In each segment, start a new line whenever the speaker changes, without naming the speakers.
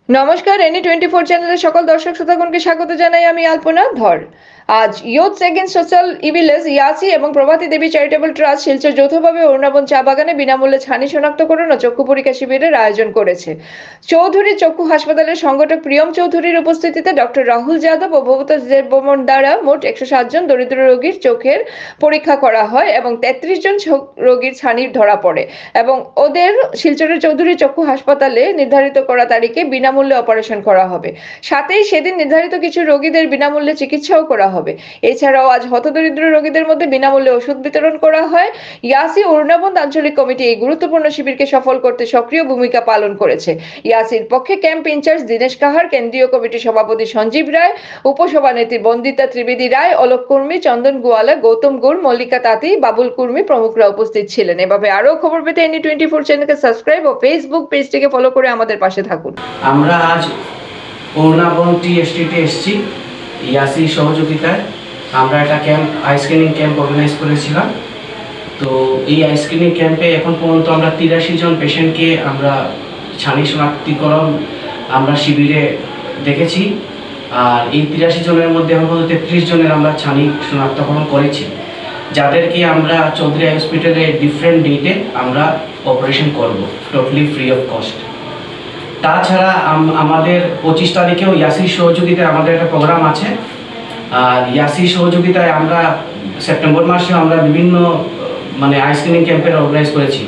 নমস্কার, NE24 চ্যানেলের সকল দর্শক শ্রোতাগণকে স্বাগত জানাই আমি আলপনা ধর। আজ ইয়ুথ এগেইনস্ট সোশ্যাল ইভিলস ইয়াসি এবং প্রভাতী দেবী চ্যারিটেবল ট্রাস্ট শিলচর যৌথভাবে অরুণাবন চা বাগানে বিনামূল্যে ছানি শনাক্তকরণ ও চক্ষু পরীক্ষা শিবিরের আয়োজন করেছে। চৌধুরী চক্ষু হাসপাতালের সংগঠক প্রিয়ম চৌধুরীর উপস্থিতিতে ডক্টর রাহুল যাদব ও ভবতোষ দেববর্মন দ্বারা মোট 107 জন দরিদ্র রোগীর চোখের পরীক্ষা করা হয় এবং 33 জন রোগীর ছানি ধরা পড়ে এবং ওদের শিলচরের চৌধুরী চক্ষু হাসপাতালে নির্ধারিত করা তারিখে বিনামূল্যে অপারেশন করা হবে। সাথেই সেদিন নির্ধারিত কিছু রোগীদের বিনামূল্যে চিকিৎসাও করা হবে। এছাড়াও আজ হতদরিদ্র রোগীদের মধ্যে বিনামূল্যে ওষুধ বিতরণ করা হয়। ইয়াসি অরুণাবন্দ আঞ্চলিক কমিটি এই গুরুত্বপূর্ণ শিবিরকে সফল করতে সক্রিয় ভূমিকা পালন করেছে। ইয়াসির পক্ষে ক্যাম্প ইনচার্জ দীনেশ কাহার, কেন্দ্রীয় কমিটির সভাপতি সঞ্জীব রায়, উপসভানেত্রী বন্দিতা ত্রিবেদী রায়, অলোক কুর্মী, চন্দন গোয়ালা, গৌতম গুর, মল্লিকা তাঁতি, বাবুল কুর্মী প্রমুখরা উপস্থিত ছিলেন। এভাবে আরো খবর পেতে NE24 চ্যানেলকে সাবস্ক্রাইব ও ফেসবুক পেজটিকে ফলো করে আমাদের পাশে থাকুন।
আমরা আজ অরুণাবন্দ টি এস্টেটে এসেছি ইয়াসির সহযোগিতায়। আমরা একটা camp eye screening camp organise করেছিলাম। তো এই আই স্ক্রিনিং ক্যাম্পে এখন পর্যন্ত আমরা 83 জন পেশেন্টকে আমরা ছানি শনাক্তিকরণ আমরা শিবিরে দেখেছি। আর এই 83 জনের মধ্যে এখন পর্যন্ত 33 জনের আমরা ছানি শনাক্তকরণ করেছি, যাদেরকে আমরা চৌধুরী হসপিটালে ডিফারেন্ট ডেটে আমরা অপারেশন করব টোটালি ফ্রি অফ কস্ট। তাছাড়া আমাদের 25 তারিখেও ইয়াসির সহযোগিতায় আমাদের একটা প্রোগ্রাম আছে। আর ইয়াসির সহযোগিতায় আমরা সেপ্টেম্বর মাসে আমরা বিভিন্ন আই স্ক্রিনিং ক্যাম্পের অর্গানাইজ করেছি।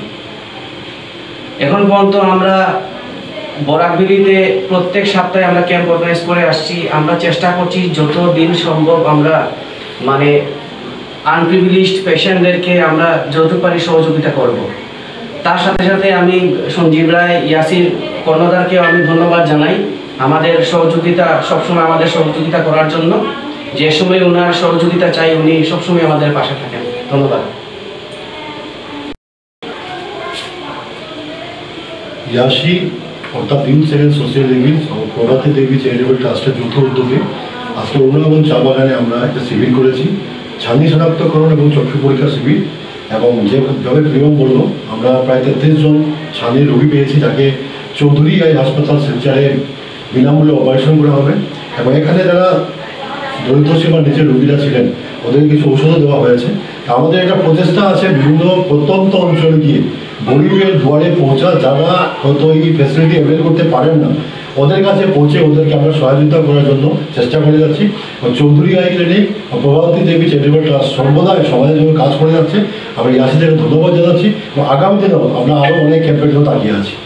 এখন পর্যন্ত আমরা বরাকবিলিতে প্রত্যেক সপ্তাহে আমরা ক্যাম্প অর্গানাইজ করে আসছি। আমরা চেষ্টা করছি যত দিন সম্ভব আমরা আনপ্রিভিলেজড পেশেন্টদেরকে আমরা যতটুকু পারি সহযোগিতা করব। তার সাথে সাথে আমি সঞ্জীব রায়, ইয়াসির কর্ণধারকেও আমি ধন্যবাদ জানাই আমাদের সহযোগিতা, সবসময় আমাদের সহযোগিতা করার জন্য। যে সময় ওনার সহযোগিতা চাই উনি সবসময় আমাদের পাশে থাকেন। ধন্যবাদ।
ইয়াসি অর্থাৎ ইয়ুথ এগেইনস্ট সোশ্যাল ইভিলস ও প্রভাতী দেবী চ্যারিটেবল ট্রাস্টের যৌথ উদ্যোগে আজকে অরুণাবন চা বাগানে আমরা একটা শিবির করেছি, ছানি শনাক্তকরণ এবং চক্ষু পরীক্ষা শিবির। এবং যেভাবে প্রিয়ম বলল, আমরা প্রায় 33 জন ছানির রোগী পেয়েছি, যাকে চৌধুরী আই হাসপাতাল শিলচরে বিনামূল্যে অপারেশন করা হবে। এবং এখানে যারা দরিদ্র সীমার নিচের রোগীরা ছিলেন ওদেরকে কিছু ওষুধও দেওয়া হয়েছে। আমাদের একটা প্রচেষ্টা আছে বিভিন্ন প্রত্যন্ত অঞ্চলে গিয়ে গরিবের দুয়ারে পৌঁছা, যারা হয়তো এই ফ্যাসিলিটি অ্যাভেল করতে পারেন না ওদের কাছে পৌঁছে ওদেরকে আমরা সহযোগিতা করার জন্য চেষ্টা করে যাচ্ছি। চৌধুরী আই ক্লিনিক ও প্রভাতী দেবী চ্যারিটেবল ট্রাস্ট সর্বদাই সমাজের জন্য কাজ করে যাচ্ছে। আমরা ইয়াসি থেকে ধন্যবাদ জানাচ্ছি এবং আগামী দিনেও আমরা আরও অনেক ক্যাম্পের জন্য তাকিয়ে আছি।